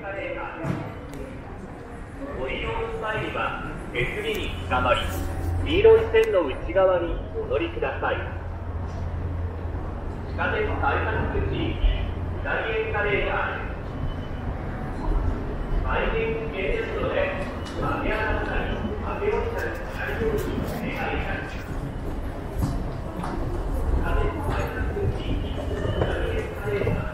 ご利用の際には手すりにつかまり、黄色い線の内側にお乗りください。地下鉄改札口地域大エスカレーターです。回転危険ですので、上げ上がったり上げ落ちたりしないようにお願いいたします。地下鉄改札口地域大エスカレーター。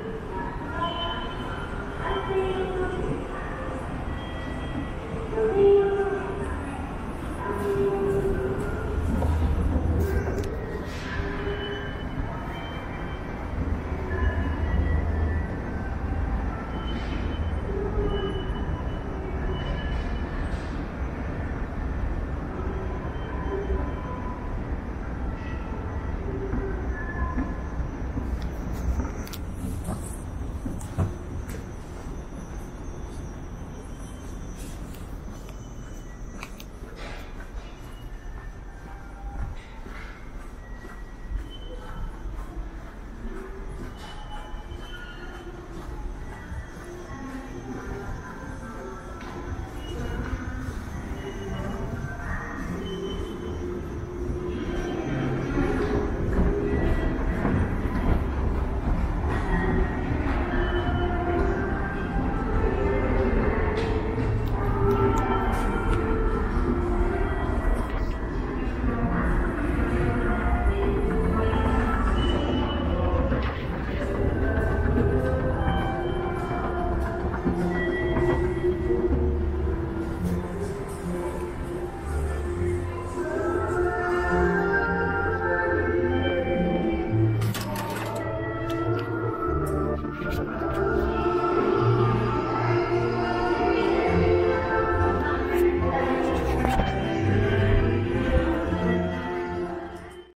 Thank you.